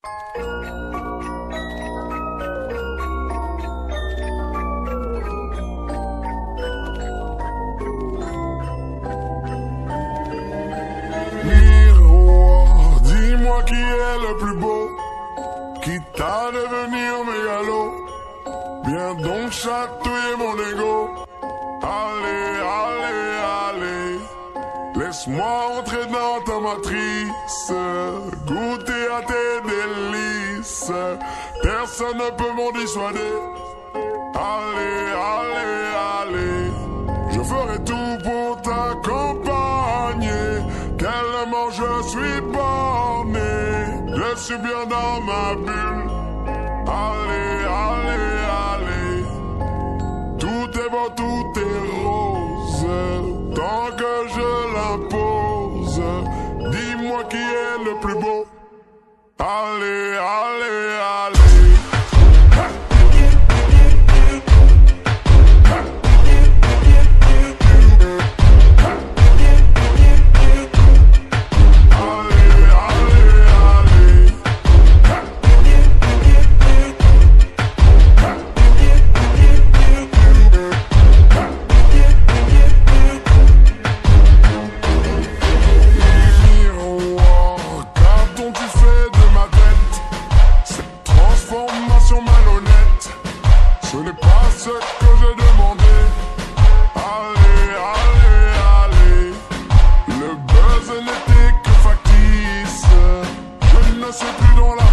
Miroir, dis-moi qui est le plus beau, qui t'a devenir mégalo. Viens donc chatouiller mon ego. Allez, allez, allez, laisse-moi entrer dans ta matrice, goûter à tes délices. Personne ne peut m'en dissuader. Allez, allez, allez, je ferai tout pour t'accompagner. Tellement je suis borné, je suis bien dans ma bulle. Allez, allez, allez, tout est beau, tout est rose, tant que je l'impose. Dis-moi qui est le plus beau. Allez, allez, allez. Ce n'est pas ce que j'ai demandé. Allez, allez, allez, le buzz n'était que factice. Je ne suis plus dans la